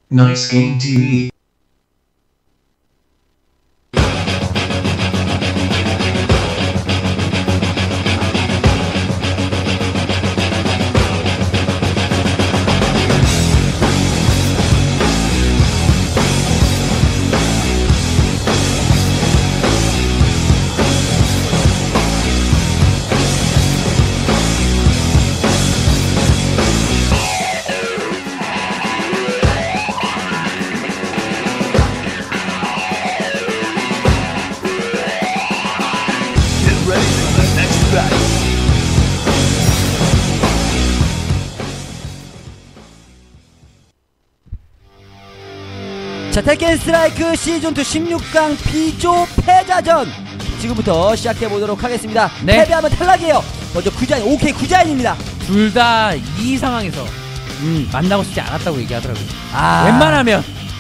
Nice Game TV. 자, 테kken 스트라이크 시즌2 16강 B조 패자전 지금부터 시작해보도록 하겠습니다. 네. 패배하면 탈락이에요. 먼저 구자인, 오케이 구자인입니다. 둘 다 이 상황에서 만나고 싶지 않았다고 얘기하더라고요. 아, 웬만하면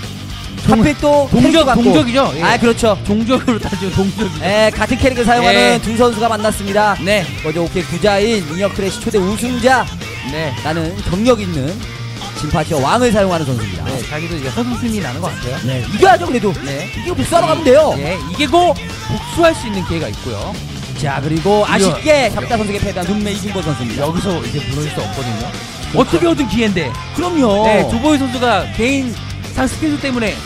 하필 또 동적이죠. 예. 아, 그렇죠. 종족으로 따지면 동적이죠. 네, 같은 캐릭을 사용하는 예. 두 선수가 만났습니다. 네, 먼저 오케이 구자인, 이어크래시 초대 우승자, 네, 나는 경력 있는 진파티와 왕을 사용하는 선수입니다. 네, 자기도 이제 허수심이 나는 것 같아요. 네, 이겨야죠. 그래도 네, 이기고 복수하러 가면 돼요. 네, 이기고 복수할 수 있는 기회가 있고요. 자, 그리고 아쉽게 잡다 선수에게 패배한 눈매 이중권 선수입니다. 여기서 이제 무너질 수 없거든요. 어떻게 얻은 기회인데? 그럼요. 네, 조보이 선수가 개인 상 스킬수 때문에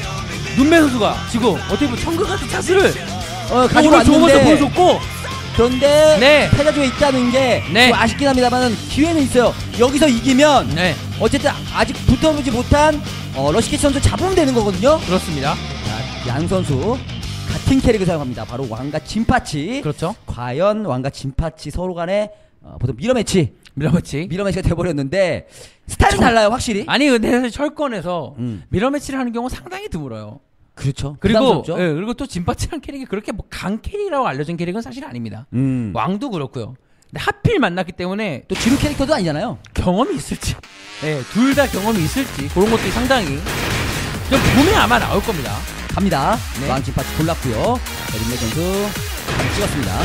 눈매 선수가 지금 어떻게 보면 천국 같은 차스를 가지고 오늘 좋은 모습 왔는데, 보여줬고, 그런데 네, 패자조에 있다는 게 네, 좀 아쉽긴 합니다만 기회는 있어요. 여기서 이기면 네, 어쨌든 아직 붙어보지 못한 러시키 선수 잡으면 되는 거거든요. 그렇습니다. 자, 양 선수 같은 캐릭을 사용합니다. 바로 왕과 진파치. 그렇죠. 과연 왕과 진파치 서로 간에 보통 미러매치 밀어매치. 미러매치가 돼버렸는데 스타일은 달라요, 확실히. 아니 근데 사실 철권에서 음. 미러매치를 하는 경우 상당히 드물어요. 그렇죠. 그리고 부담스럽죠? 예, 그리고 또 진파치란 캐릭이 그렇게 뭐 강 캐릭이라고 알려진 캐릭은 사실 아닙니다. 왕도 그렇고요. 근데 하필 만났기 때문에 또 지루 캐릭터도 아니잖아요. 경험이 있을지, 예, 둘 다 경험이 있을지 그런 것들이 상당히 좀 보면 아마 나올 겁니다. 갑니다. 네. 왕 진파치 골랐고요. 린메 선수 잘 찍었습니다.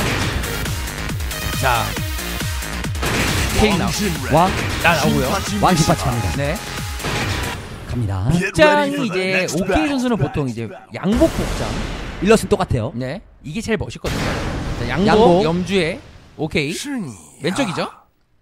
자, 캐릭 왕 나오고요. 왕 진파치 갑니다. 네. 갑니다. 복장이 이제 오케이 선수는 보통 이제 양복 복장. 일러스는 똑같아요. 네, 이게 제일 멋있거든요. 자, 양복, 양복. 염주에 오케이 왼쪽이죠.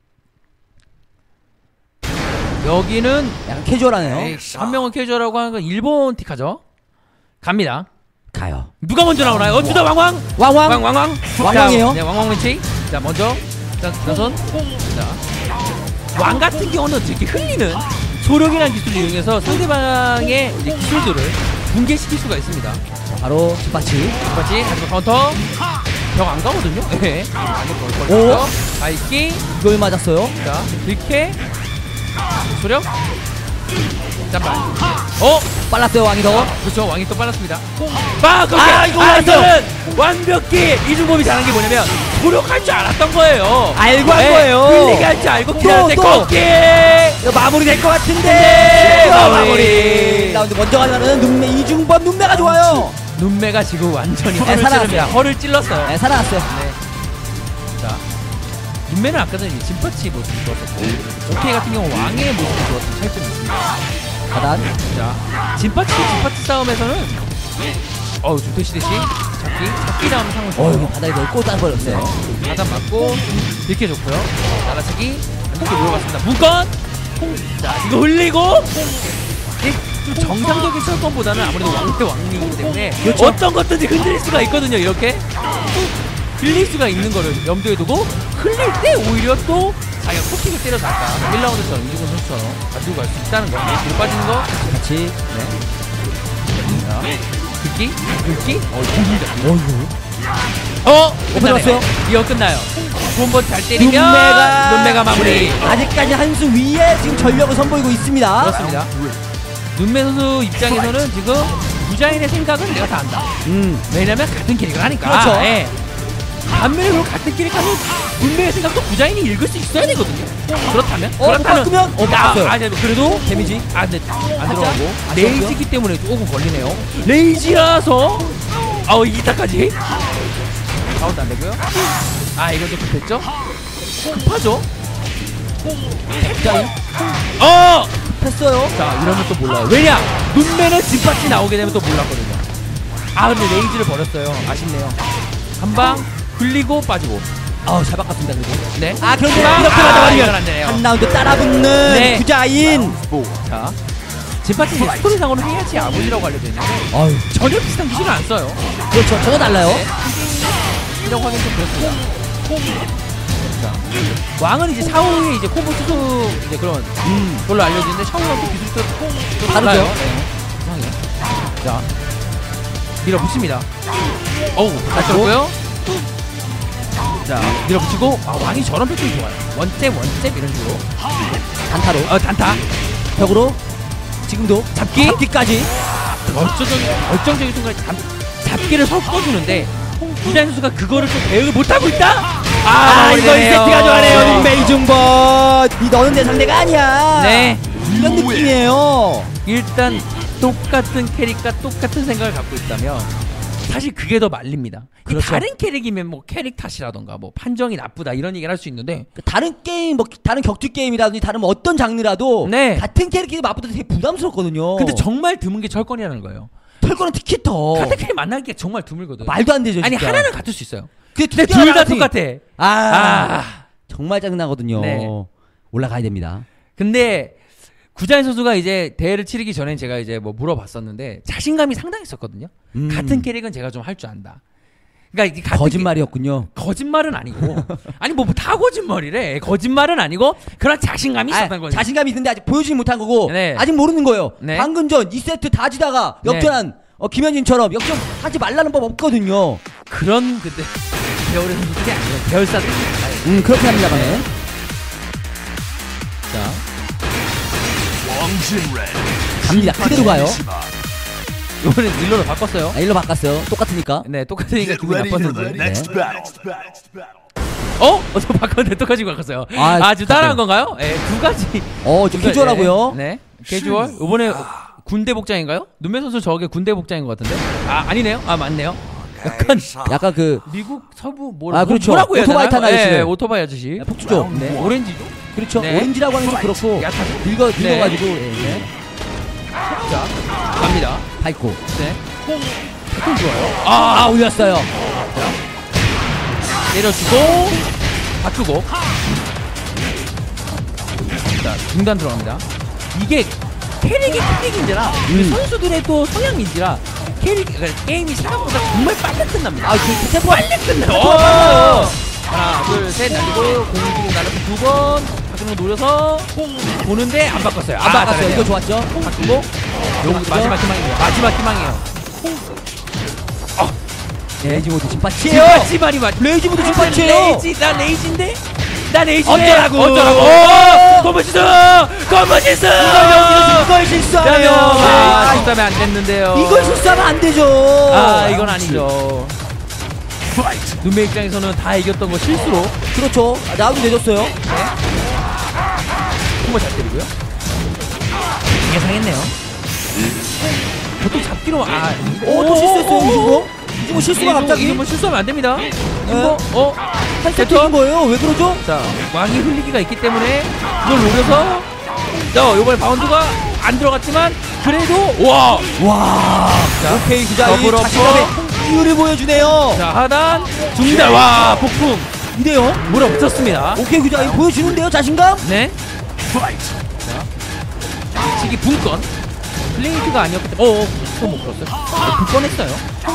여기는 약간 캐주얼하네요. 에이, 한 명은 캐주얼하고 하는 건 일본 티카죠. 갑니다. 가요. 누가 먼저 나오나요? 어쭈다 왕왕 왕왕 왕왕왕 왕왕이에요? 자, 네, 왕왕 왼치. 자, 먼저 자, 나선. 자, 왕 같은 경우는 이렇게 흘리는 소력이라는 기술을 이용해서 상대방의 이제 기술들을 붕괴시킬 수가 있습니다. 바로 진파치. 똑같이 하지만 카운터 벽 안 가거든요. 네. 오. 바이킹. 이걸 맞았어요. 자, 들게 소력. 잠깐. 빨랐어요, 왕이 더. 그렇죠. 왕이 또 빨랐습니다. 빡! 이거 맞았어요. 완벽히 이중범이 잘한 게 뭐냐면 소력할 줄 알았던 거예요. 알고 한 네, 거예요. 흘리게 할 줄 알고 키하는데 또. 꺾기. 이거 마무리 될 것 같은데. 네, 마무리. 라운드 먼저 가자는 눈매 이중범. 눈매가 좋아요. 눈매가 지금 완전히 네, 허를 살아났어요. 찌릅니다. 허를 찔렀어요. 네, 살아났어요. 네. 자, 눈매는 아까 전에 진파치 모습이 좋았었고, 오케이 같은 경우 왕의 모습이 좋았던 차이점이 있습니다. 하단. 자, 진파치 싸움에서는 주태시대시 잡기 다음 상을 여기 바닥에 넣고 따버렸어요. 하단 맞고 이렇게 좋고요. 날아차기 이렇게 물어봤습니다. 문건. 자, 이거 흘리고. 좀 정상적인 철권보다는 아무래도 왕대 왕리이기 때문에 그렇죠. 어떤 것든지 흔들릴 수가 있거든요. 이렇게 흘릴 수가 있는 거를 염두에 두고 흘릴 때 오히려 또 자기가 코킥을 때려서 아까 1라운드처럼 이중근 선수처럼 가지고 갈 수 있다는 거. 뒤로 빠지는 거 같이. 네. 긁기? 긁기입니다. 끝났어요. 이거 끝나요. 두 번 잘 때리면 눈매가 마무리. 아직까지 한 수 위에 지금 전력을 선보이고 있습니다. 그렇습니다. 눈매 선수 입장에서는 지금 부자인의 생각은 내가 다 안다. 왜냐면 같은 캐릭을 하니까. 그렇죠. 예. 반면에 그럼 같은 캐릭 하면 눈매의 생각도 부자인이 읽을 수 있어야 되거든요. 그렇다면 바꾸면 바꿨어요. 그래도 데미지 근데 안 들어가고 아쉬웠고요. 레이지기 때문에 조금 걸리네요. 레이지라서 이따까지 아웃도 안 되고요. 이건 좀 급했죠? 급하죠? 부자인. 패스 했어요. 자, 이러면 또 몰라요. 왜냐? 눈매는 진파치 나오게 되면 또 몰랐거든요. 아, 근데 레이지를 버렸어요. 아쉽네요. 한 방 굴리고 빠지고. 잘 바꿨습니다. 그래도. 네. 그런데 아, 이렇게 이건 안 맞아버리면 되네요. 한 라운드 따라붙는 네. 구자인. 자, 진파치 스토리상으로 해야지 아버지라고 알려져 있는데 아유, 전혀 비슷한 기술을 안 써요. 그렇죠. 전혀 달라요. 네. 이런 확인 좀 그렇습니다. 자, 왕은 이제 샤오의 이제 콤보 수속 이제 그런 걸로 알려지는데 샤오랑 또 기술이 또 달라요. 다르죠. 네. 이상해. 자, 밀어붙입니다. 어우, 잘 들었고요. 자, 밀어붙이고 왕이 저런 패턴이 좋아요. 원잽 이런 식으로 단타로. 단타 벽으로. 지금도 잡기까지. 결정적인 순간 잡기를 섞어주는데 구자인 선수가 그거를 좀 대응을 못하고 있다? 이거 2세트가 좋아하네요. 네. 메이중버. 너는 내 상대가 아니야. 네. 이런 느낌이에요. 일단 똑같은 캐릭과 똑같은 생각을 갖고 있다면 사실 그게 더 말립니다. 그렇죠. 다른 캐릭이면 뭐 캐릭 탓이라던가 뭐 판정이 나쁘다 이런 얘기를 할 수 있는데 다른 게임, 다른 격투 게임이라든지 다른 어떤 장르라도 네. 같은 캐릭이 맞붙어도 되게 부담스럽거든요. 근데 정말 드문 게 철권이라는 거예요. 철권은 특히 더 같은 캐릭 만나기가 정말 드물거든. 말도 안 되죠. 아니 진짜. 하나는 같을 수 있어요. 근데 둘 다 똑같아. 정말 짜증나거든요. 네. 올라가야 됩니다. 근데 구자인 선수가 이제 대회를 치르기 전에 제가 이제 뭐 물어봤었는데 자신감이 상당했었거든요. 같은 캐릭은 제가 좀 할 줄 안다. 그러니까 이게 같은 거짓말이었군요. 거짓말은 아니고 아니 뭐 다 거짓말이래. 거짓말은 아니고 그런 자신감이 있었던 거죠. 자신감이 있는데 아직 보여주지 못한 거고 네. 아직 모르는 거예요. 네. 방금 전 2세트 다 지다가 역전한 김현진처럼 역전하지 말라는 법 없거든요. 그런 근데 배열의 선수들이 아니에요. 배열사들이 많아요. 그렇게 합니다만. 자, 갑니다. 그대로 가요. 이번엔 딜러로 바꿨어요. 일로 바꿨어요. 똑같으니까. 네, 똑같으니까 기분이 나빴는데. 네. 저 바꿨는데 똑같이 바꿨어요. 아, 지금 따라한 건가요? 네, 두 가지. 좀 캐주얼하고요. 네, 캐주얼. 이번에 군대 복장인가요? 눈매 선수 저게 군대 복장인 것 같은데? 아니네요. 맞네요. 약간 그 미국 서부 그렇죠. 뭐라고 해야 오토바이 되나요? 타는 아저씨들. 네, 오토바이 아저씨. 폭주죠. 네. 오렌지죠? 그렇죠. 네. 오렌지라고 하는 게 그렇고 얕아서. 긁어가지고 네. 자, 갑니다. 밟고. 네. 패턴 좋아요. 올렸어요. 내려주고 바꾸고. 자, 중단 들어갑니다. 이게 캐릭인지라 선수들의 또 성향인지라 그러니까 게임이 생각보다 정말 빨리 끝납니다. 템포 빨리 끝나요. 하나, 둘, 셋 날리고 공중으로 날려서 두 번 바꾸는 거 노려서 보는데 안 바꿨어요. 안 바꿨어요. 잘하네요. 이거 좋았죠. 바꾸고 여기 마지막 희망이에요. 마지막 희망이에요. 레이지 모드 진파치예요. 진파치 말이 맞. 레이지 모드 진파치예요. 나 레이지인데? 나 레이지네. 어쩌라고. 검은지수. 이걸 실수하네요. 실수하면 안 됐는데요. 이걸 실수하면 안 되죠. 이건 아니죠. 눈매 입장에서는 다 이겼던 거 실수로. 그렇죠. 라운드 내줬어요. 정말 잘 때리고요. 예상했네요. 보통 잡기로 또 실수했어요. 이거 실수가 갑자기. 이거 실수하면 안 됩니다. 이거 한 세트 됐죠? 인 거예요. 왜 그러죠? 자, 왕이 흘리기가 있기 때문에 그걸 노려서 요번에 바운드가 안 들어갔지만 그래도 와. 자, 오케이 기자 더블 자신감의 어퍼. 이유를 보여주네요. 자, 하단 중단. 와, 폭풍 이래요. 몰아붙였습니다. 오케이 기자 보여주는데요. 자신감. 네. 자, 치기 분권. 플레이트가 아니었기 때문에 못 풀었어요. 분권했어요.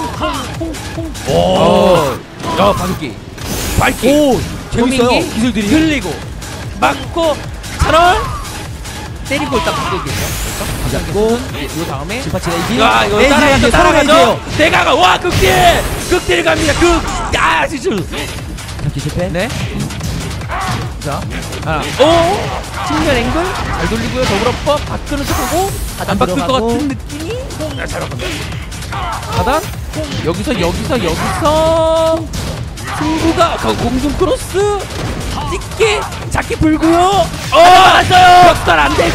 바둑기. 밝기. 재밌어요. 호밍기, 기술들이. 흘리고 맞고 차널 때리고 일단 바꾸겠죠. 잡고 이 다음에 진파치 레이지. 이거 레이지 따라가죠. 내가 와 극딜 갑니다. 진짜. 잡기 실패. 네. 자, 하나. 측면 앵글 잘 돌리고요. 더블어퍼 바꾸는 척하고 안 바꿀 것 들어가고. 같은 느낌이. 잘 바꾼다. 하단 여기서 승부가 공중 크로스 찍게 잡기 불고요. 맞았어요. 벽살 안 되고.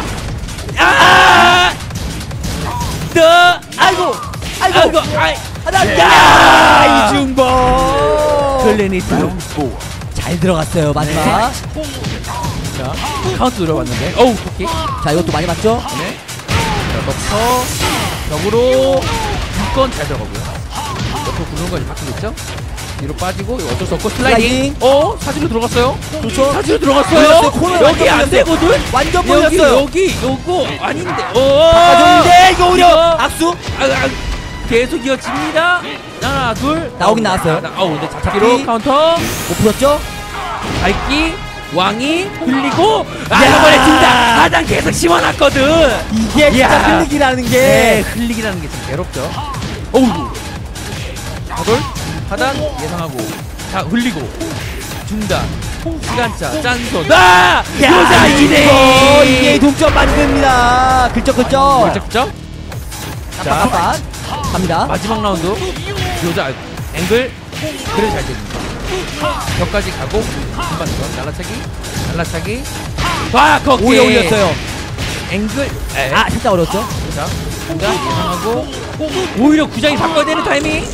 아이고. 하단. 야 이중범. 클리니트 잘 들어갔어요 마지막. 자, 카운트 노려봤는데. 어우, 오케이. 자, 이것도 많이 맞죠? 네. 자, 넣고 벽으로 6건 잘 들어가고요. 옆으로 구르는 거 바뀌겠죠? 뒤로 빠지고 이거 어쩔 수 없고 슬라이딩. 사지로 들어갔어요. 그렇죠. 사지로 들어갔어요. 걸렸어요. 코너에 여기 완전 안 되거든. 완전 여기 걸렸어요. 여기 요거 아닌데. 가져오는데 이거 오히려 이거. 악수. 계속 이어집니다. 하나 둘 나오긴 나왔어요. 근데 잡기로 잡기. 카운터 못 풀었죠? 밟기 왕이 흘리고 야. 이번에 둘다 하단 계속 심어놨거든. 이게 진짜 이야. 흘리기라는 게. 네, 흘리기라는 게 좀 괴롭죠. 어우, 하돌 하단 예상하고 자 흘리고 중단 시간차 짠손 여자 이게 동점 만듭니다. 글쩍글쩍. 걸쩍죠? 자 갑니다. 마지막 라운드 여자 앵글 그래 잘 됩니다. 벽까지 가고 중반에서 날라차기 와 거기 오래 올렸어요. 앵글 살짝 어려웠죠? 자 중단 예상하고 오히려 구장이 바꿔야 되는 타이밍.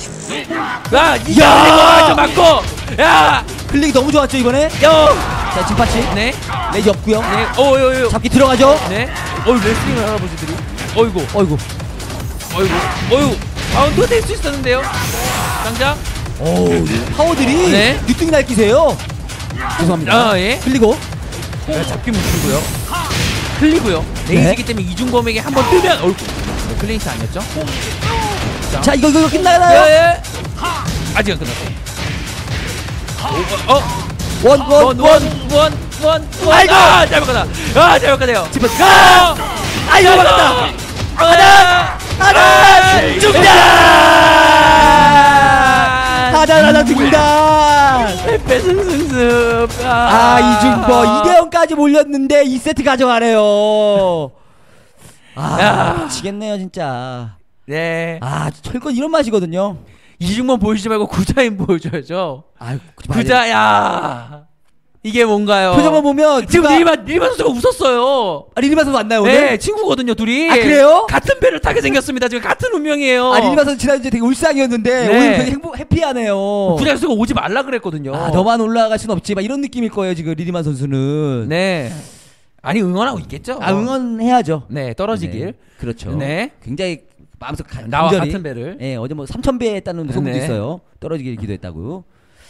이거 맞고 클릭이 너무 좋았죠 이번에? 자 진파치 네 레이지 없고요. 네 잡기 들어가죠? 네 레슬링을 할아버지들이 어이구 바운드 될 수 있었는데요. 당장 파워들이 네. 뉴뚱이 날끼세요. 죄송합니다. 흘리고 잡기 못 풀고요. 흘리고요. 레이지기 때문에 이중범에게 한번 뜨면 클린스 아니었죠? 자 이거 끝나나요? 아직은 끝났어요. 원. 아이고! 잘못가네요. 아이고 맞다. 하단 중단. 하단 중단. 패승승승. 이중버 2대0까지 몰렸는데 2세트 가져가네요. 미치겠네요 진짜. 네. 철권 이런 맛이거든요. 이중범 보여주지 말고 구자인 보여줘야죠. 구자야. 이게 뭔가요? 표정만 보면 지금 리리만 선수가 웃었어요. 리리만 선수 맞나요 오늘? 네, 친구거든요 둘이. 그래요? 같은 배를 타게 생겼습니다. 지금 같은 운명이에요. 리리만 선수 지난주에 되게 울상이었는데 네. 오늘 되게 해피하네요. 구자 선수가 오지 말라 그랬거든요. 너만 올라갈 순 없지만 이런 느낌일 거예요 지금 리리만 선수는. 네. 아니 응원하고 있겠죠. 응원해야죠. 네, 떨어지길. 네. 그렇죠. 네. 굉장히 마음속 나와 같은 배를. 네, 어제 3,000배 했다는 소문도 네. 있어요. 떨어지길 기도했다고.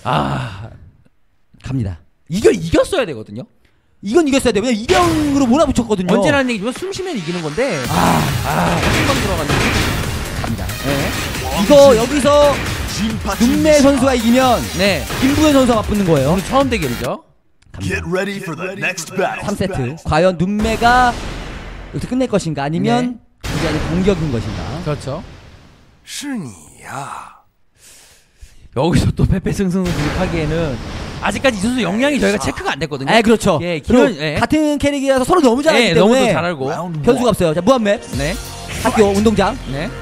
갑니다. 이겼어야 되거든요. 이건 이겼어야 돼요. 왜냐면 2대0으로 몰아붙였거든요. 언제나 하는 얘기지만 숨 쉬면 이기는 건데. 한방 들어갔는데. 갑니다. 네. 이거 여기서 눈매 선수가 이기면 김부현 선수가 맞붙는 거예요. 오늘 처음 대결이죠. Get ready for the next battle. 3세트. 과연 눈매가 여기서 끝낼 것인가 아니면 굉장히 공격인 것인가. 그렇죠. 是你呀. 여기서 또 패패승승을 기록하기에는 아직까지 이 선수 역량이 저희가 체크가 안 됐거든요. 그렇죠. 같은 캐릭이라서 서로 너무 잘 알기 때문에 너무 잘 알고 변수가 없어요. 자, 무한맵. 네. 학교 운동장. 네.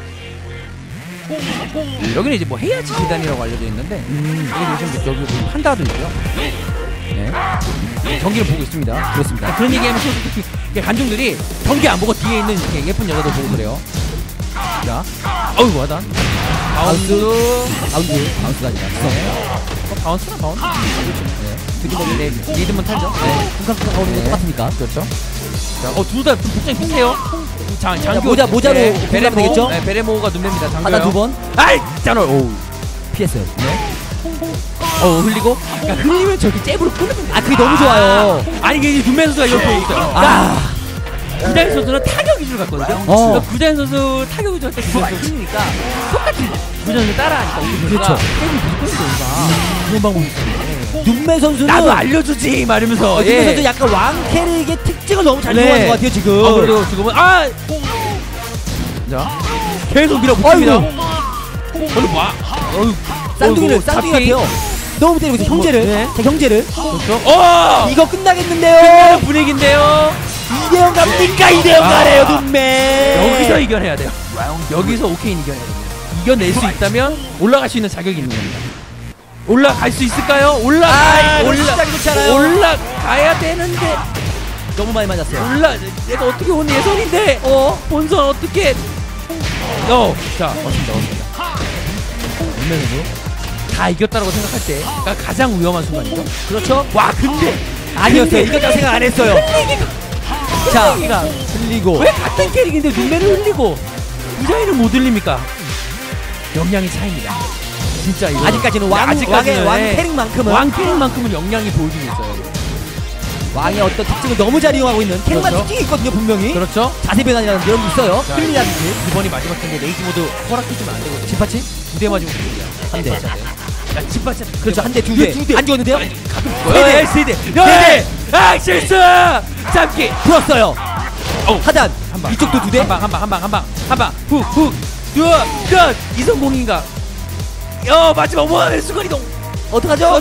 여기는 이제 뭐 헤이아치 지단이라고 알려져 있는데 여기 요즘 판다도 있고요. 네. 경기를 보고 있습니다. 그렇습니다. 그런 얘기하면 관중들이 경기 안 보고 뒤에 있는 이렇게 예쁜 여자들 보고 그래요. 자, 하단. 바운스가 아니라. 바운스나 바운스. 네. 리듬은 탈죠. 쿵쾅쿵쾅 하는 거 똑같으니까. 그렇죠. 자, 둘 다 복장이 비슷해요. 장교 모자로 베레모 되겠죠? 네, 베레모가 눈맵니다. 장교요. 하단 2번. 짠! 피했어요. 네. 흘리고. 흘리면 저기 잽으로 끄는. 그게 너무 좋아요. 아니 이게 눈매 선수가 이걸 보고 있어요. 구자인 선수는 타격 위주로 갔거든요. 그러니까 구자인 선수 타격 위주로 할때 구자인 선수 흘리니까 똑같이 구자인 선수 따라하니까 그렇죠. 그런 방법이 있어요. 눈매 선수는 나도 알려주지 말이면서. 눈매 선수 약간 왕 캐릭의 특징을 너무 잘 좋아하는 것 같아요 지금. 그리고 지금은 자 계속 밀어붙입니다. 쌍둥이 같아요. 너무 때리고 있어. 형제를. 자, 형제를. 그렇죠. 이거 끝나겠는데요. 분위기인데요. 2대0 갑니까? 2대0 가네요 눈매. 여기서 이겨내야 돼요. 여기서 오케인 이겨내야 돼요. 이겨낼 수 있다면 올라갈 수 있는 자격이 있는 겁니다. 올라갈 수 있을까요? 올라가야 되는데 너무 많이 맞았어요. 내가 어떻게 오늘 예선인데 본선 어떻게 자 맞습니다. 다 이겼다라고 생각할 때가 가장 위험한 순간이죠. 그렇죠. 근데 아니었어요. 이거 생각 안 했어요. 자, 흘리고 왜 같은 캐릭인데 눈매를 흘리고 우자이를 못 흘립니까? 역량의 차이입니다. 진짜 이거 아직까지는 왕 캐릭만큼은 역량이 보여주고 있어요. 왕의 어떤 특징을 너무 잘 이용하고 있는 캐릭만 그렇죠. 특징이 있거든요. 분명히 그렇죠. 자세 변환이라는 게 있어요. 흘리라든지. 이번이 마지막 텐데 레이지 모드 허락해주면 안 되거든요. 집파치? 2대 맞으면 죽이야. 한 대. 야, 집받치. 그렇죠. 한 대, 두 대. 안 죽었는데요? 세 대. 아, 실수! 잡기! 풀었어요. 하단. 한 방. 이쪽도 두 대. 한 방. 훅. 끝! 이성공인가? 마지막 원하는 순간 이동. 어떡하죠?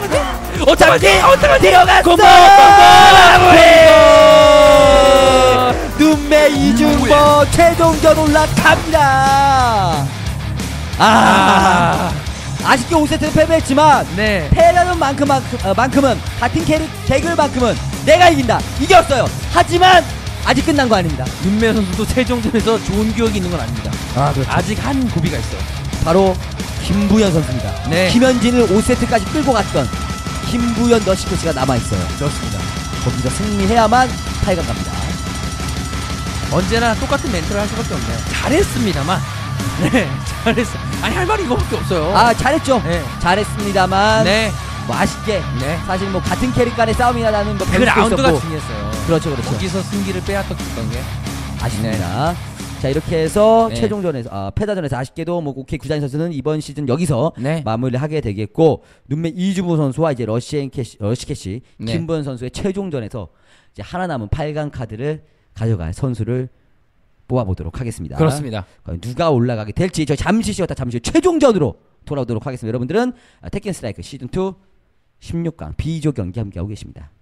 어떡하지? 들어갔어! 눈매 이중보 최종전 올라갑니다. 아쉽게 5세트는 패배했지만 네. 패라는 만큼은 같은 개그만큼은 내가 이긴다. 이겼어요. 하지만 아직 끝난 거 아닙니다. 눈매 선수도 최종전에서 좋은 기억이 있는 건 아닙니다. 그렇죠. 아직 한 고비가 있어요. 바로 김부현 선수입니다. 네. 김현진을 5세트까지 끌고 갔던 김부현 러시코치가 남아있어요. 그렇습니다. 거기서 승리해야만 8강 갑니다. 언제나 똑같은 멘트를 할 수밖에 없네요. 잘했습니다만. 네, 잘했어. 아니, 할 말이 이거밖에 없어요. 잘했죠. 네. 잘했습니다. 네. 뭐 아쉽게 네. 사실 뭐 같은 캐릭 간의 싸움이라는 뭐 그 변수도 라운드가 있었고. 중요했어요. 그렇죠. 거기서 승기를 빼앗겼던 게 아쉽습니다. 자, 이렇게 해서 네. 최종전에서 패다전에서 아쉽게도 뭐 오케이 구자인 선수는 이번 시즌 여기서 네. 마무리를 하게 되겠고, 눈매 이주부 선수와 이제 러시캐시 네. 김부현 선수의 최종전에서 이제 하나 남은 8강 카드를 가져갈 선수를 뽑아보도록 하겠습니다. 그렇습니다. 과연 누가 올라가게 될지 저희 잠시 쉬었다 잠시 후 최종전으로 돌아오도록 하겠습니다. 여러분들은 테kken 스트라이크 시즌2 16강 B조 경기 함께하고 계십니다.